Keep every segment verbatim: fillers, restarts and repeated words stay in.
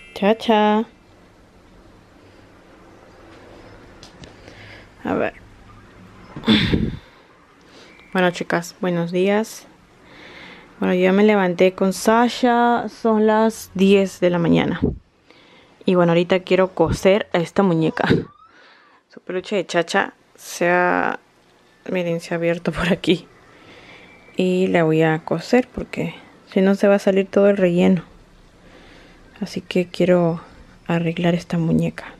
Chacha. A ver. Bueno, chicas, buenos días. Bueno, yo ya me levanté con Sasha. Son las diez de la mañana. Y bueno, ahorita quiero coser a esta muñeca. Su peluche de Chacha se ha... Miren, se ha abierto por aquí. Y la voy a coser porque si no se va a salir todo el relleno. Así que quiero arreglar esta muñeca.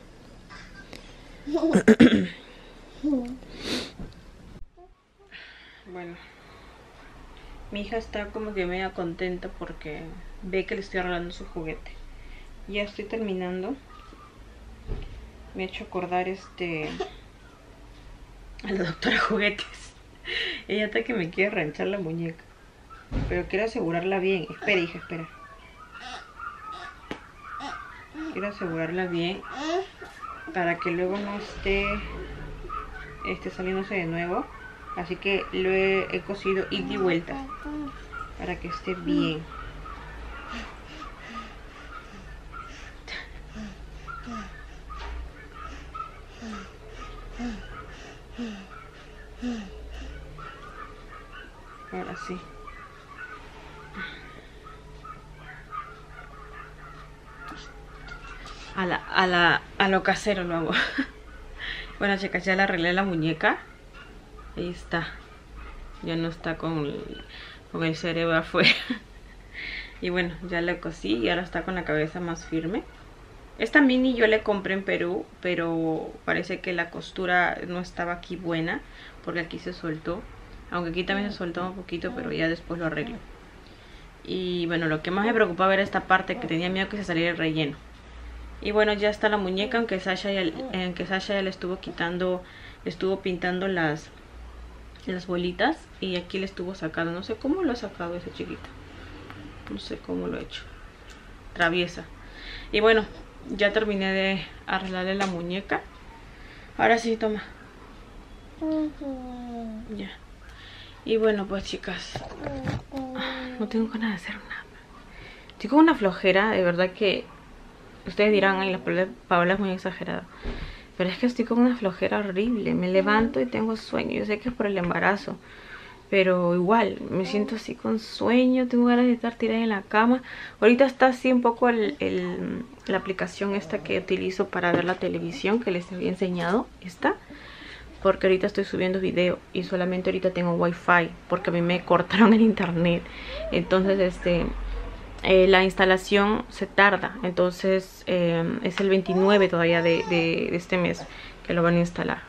Bueno, mi hija está como que media contenta porque ve que le estoy arreglando su juguete. Ya estoy terminando. Me ha hecho acordar este a la doctora Juguetes. Ella está que me quiere ranchar la muñeca, pero quiero asegurarla bien. Espera, hija, espera. Quiero asegurarla bien para que luego no esté esté saliéndose de nuevo. Así que lo he, he cosido ida y vuelta para que esté bien. Ahora sí. A la, a la, a lo casero lo hago. Bueno, chicas, ya le arreglé la muñeca. Ahí está. Ya no está con el, con el cerebro afuera. Y bueno, ya la cosí y ahora está con la cabeza más firme. Esta mini yo la compré en Perú, pero parece que la costura no estaba aquí buena, porque aquí se soltó. Aunque aquí también se soltó un poquito, pero ya después lo arreglo. Y bueno, lo que más me preocupaba era esta parte, que tenía miedo que se saliera el relleno. Y bueno, ya está la muñeca, aunque Sasha ya, aunque Sasha ya le estuvo quitando, le estuvo pintando las, las bolitas. Y aquí le estuvo sacando, no sé cómo lo ha sacado esa chiquita. No sé cómo lo ha hecho. Traviesa. Y bueno, ya terminé de arreglarle la muñeca. Ahora sí, toma. Uh-huh. Ya. Y bueno, pues chicas, no tengo ganas de hacer nada. Estoy con una flojera, de verdad que ustedes dirán, ay, la Paola es muy exagerada, pero es que estoy con una flojera horrible. Me levanto y tengo sueño. Yo sé que es por el embarazo, pero igual me siento así con sueño. Tengo ganas de estar tirada en la cama. Ahorita está así un poco el, el, la aplicación esta que utilizo para ver la televisión, que les había enseñado, esta, porque ahorita estoy subiendo video y solamente ahorita tengo wifi, porque a mí me cortaron el internet. Entonces este eh, la instalación se tarda. Entonces eh, es el veintinueve todavía de, de, de este mes que lo van a instalar.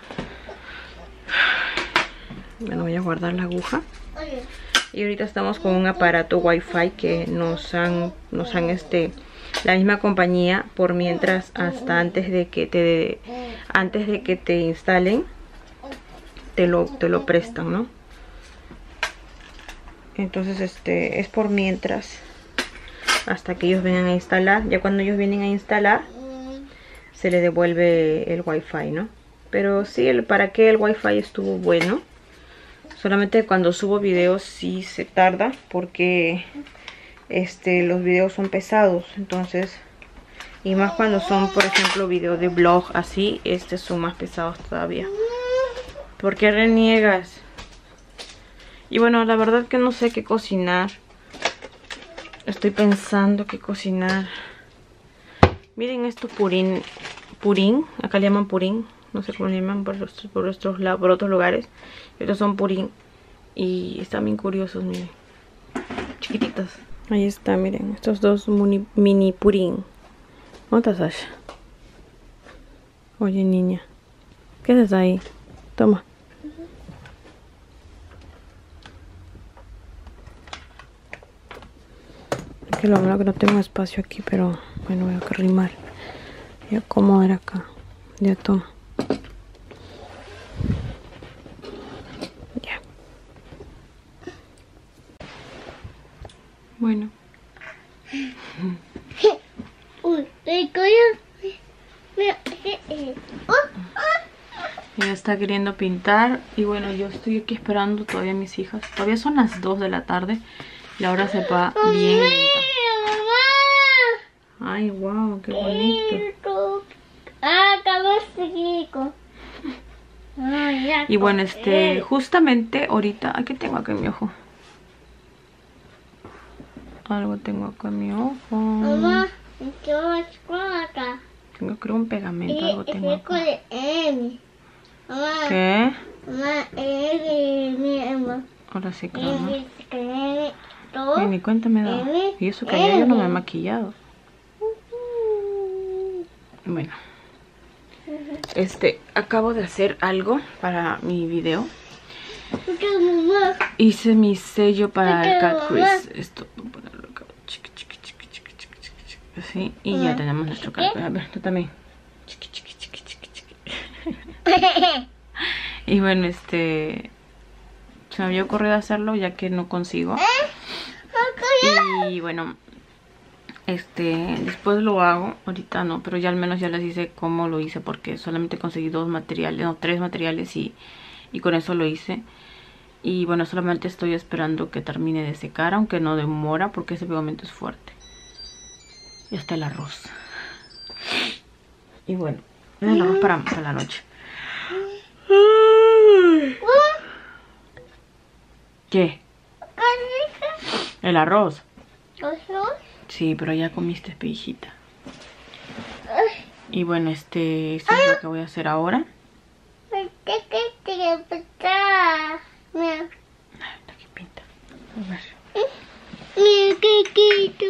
Bueno, voy a guardar la aguja. Y ahorita estamos con un aparato wifi que nos han, nos han este, la misma compañía, por mientras, hasta antes de que te, antes de que te instalen, te lo, te lo prestan, ¿no? Entonces este es por mientras, hasta que ellos vengan a instalar. Ya cuando ellos vienen a instalar, se le devuelve el wifi, ¿no? Pero sí, el, para qué el wifi estuvo bueno. Solamente cuando subo videos sí se tarda, porque este los videos son pesados. Entonces, y más cuando son, por ejemplo, videos de vlog así, estos son más pesados todavía. ¿Por qué reniegas? Y bueno, la verdad que no sé qué cocinar. Estoy pensando qué cocinar. Miren esto, purín. Purín, acá le llaman purín. No sé cómo le llaman por, los, por, nuestros, por otros lugares. Estos son purín. Y están bien curiosos, miren. Chiquititos. Ahí está, miren. Estos dos mini, mini purín. ¿Dónde estás, Sasha? Oye, niña. ¿Qué haces ahí? Toma. Que lo malo que no tengo espacio aquí, pero bueno, voy a arrimar y acomodar acá. Ya, toma. Ya. Bueno. Ella está queriendo pintar. Y bueno, yo estoy aquí esperando todavía a mis hijas. Todavía son las dos de la tarde. La hora se va bien lenta. Ay, wow. Wow, qué bonito. Ah, acabó este chico. Y bueno, este, justamente ahorita, aquí tengo acá en mi ojo. Algo tengo acá en mi ojo. Mamá, ¿qué vas con acá? Tengo, creo, un pegamento, algo tengo acá. Mamá, ¿Qué? mamá, eh, mi amor. Ahora sí, claro, ¿no? Eh, Ay, ni cuenta me da. Y eso que ayer yo no me he maquillado. Bueno. Este, acabo de hacer algo para mi video. Hice mi sello para el Cat Crease. Esto, voy a ponerlo acá. Chiqui, chiqui, chiqui, chiqui, chiqui, chiqui. Así, y ya tenemos nuestro Cat Crease. A ver, tú también. Chiqui, chiqui, chiqui, chiqui, chiqui. Y bueno, este, se me había ocurrido hacerlo ya que no consigo. Y bueno, este, después lo hago. Ahorita no, pero ya al menos ya les hice cómo lo hice, porque solamente conseguí dos materiales, no, tres materiales y, y con eso lo hice. Y bueno, solamente estoy esperando que termine de secar, aunque no demora porque ese pegamento es fuerte. Ya está el arroz. Y bueno, el arroz para, para la noche. ¿Qué? El arroz. Sí, pero ya comiste, pijita. Y bueno, este, esto es lo que voy a hacer ahora. Mira. Aquí pinta. A ver. Mira qué quito.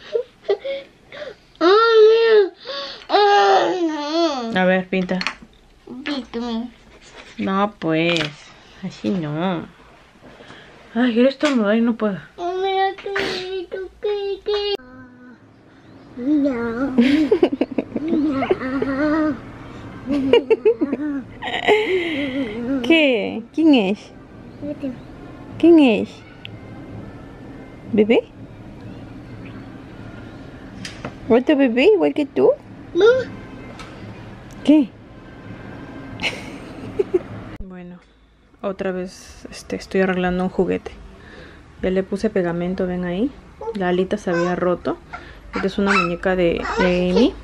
A ver, pinta. Pítame. No, pues. Así no. Ay, quiero estornudar y no puedo. Mira qué quito, qué quito. ¿Qué? ¿Quién es? ¿Quién es? ¿Bebé? ¿Otro bebé igual que tú? ¿Qué? Bueno, otra vez este, estoy arreglando un juguete. Ya le puse pegamento, ven ahí. La alita se había roto. Esta es una muñeca de, de Amy.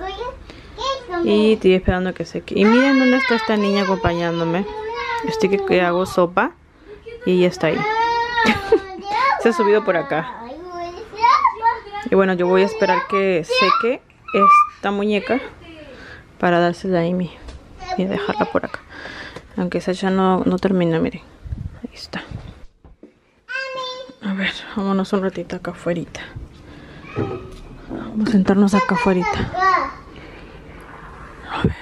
Y estoy esperando a que seque. Y miren dónde está esta niña acompañándome. Estoy que, que hago sopa. Y ella está ahí. Se ha subido por acá. Y bueno, yo voy a esperar que seque esta muñeca para dársela a Amy y dejarla por acá. Aunque esa ya no, no termina, miren. Ahí está. A ver, vámonos un ratito acá afuera. Vamos a sentarnos acá afuera. A ver.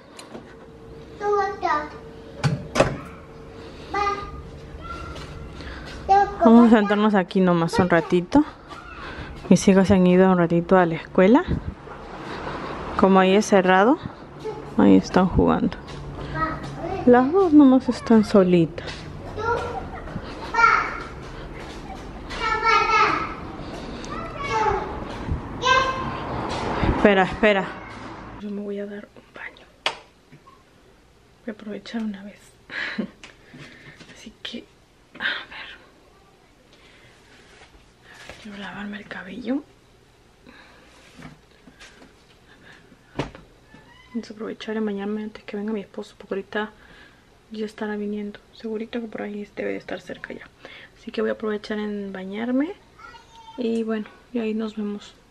Vamos a sentarnos aquí nomás un ratito. Mis hijas se han ido un ratito a la escuela. Como ahí es cerrado, ahí están jugando. Las dos nomás están solitas. Espera, espera. Yo me voy a dar un baño. Voy a aprovechar una vez. Así que, a ver. Quiero lavarme el cabello. Vamos a aprovechar en bañarme antes que venga mi esposo, porque ahorita ya estará viniendo. Segurito que por ahí debe de estar cerca ya. Así que voy a aprovechar en bañarme. Y bueno, y ahí nos vemos.